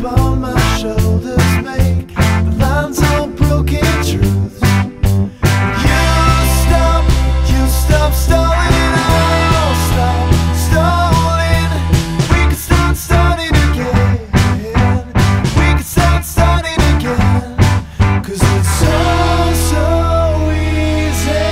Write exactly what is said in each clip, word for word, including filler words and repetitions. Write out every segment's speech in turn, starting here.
upon my shoulders make the lines all broken truths. You stop, you stop stalling, I'll stop stalling. We can start starting again. We can start starting again. 'Cause it's so, so easy.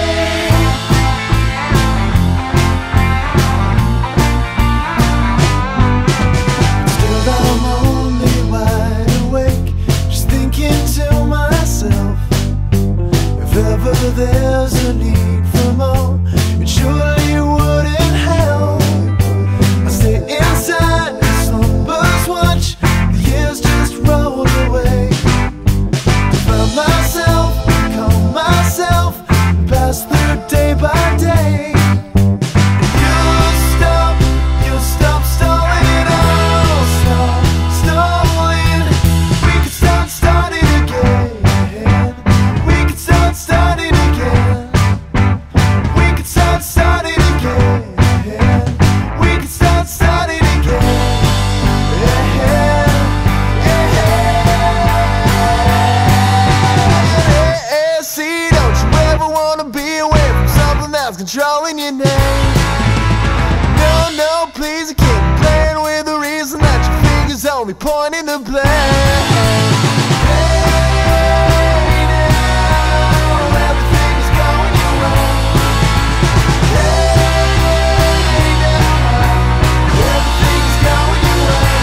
Still I'm only wide awake, just thinking to myself, if ever there's a need for more, it surely wouldn't help. I stay inside, slumbers watch, the years just roll away. Find myself, calm myself, pass through day by day. You stop, you stop stalling, I'll stop stalling. We can start starting again. We can start starting again. We can start starting again. We can start starting again. Yeah, yeah, yeah. See, don't you ever wanna be away from something that's controlling your name? No, no, please, I can't be playing with the reason that your fingers only pointing the blame. Hey, now, everything's going your way. Hey, now, everything's going your way.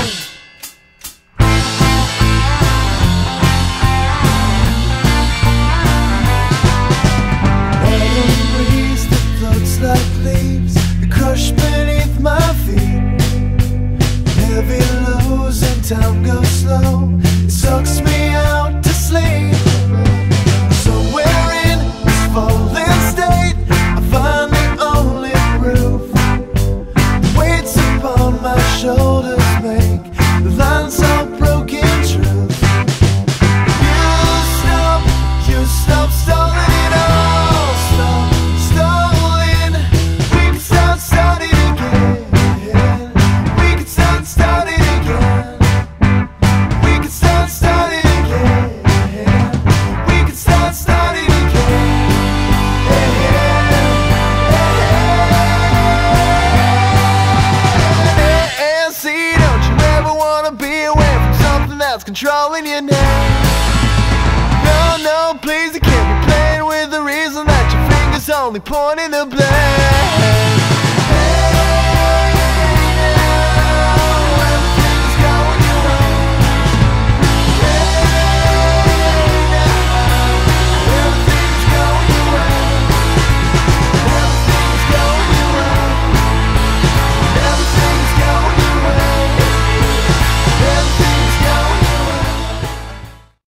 Autumn breeze that floats like leaves that crush beneath my feet. Heavy lows and time goes slow. It sucks me out to sleep. Somewhere in this fallen state, I find the only proof. The weights upon my shoulders make the lines all broken truth. You stop, you stop stalling, I'll stop stalling. We can start starting again. We can start starting again. We can start starting again. We can start starting again. And see, don't you ever wanna be away from something that's controlling your name? No, no, please, you can't be playing with the reason that your fingers only pointing the blame.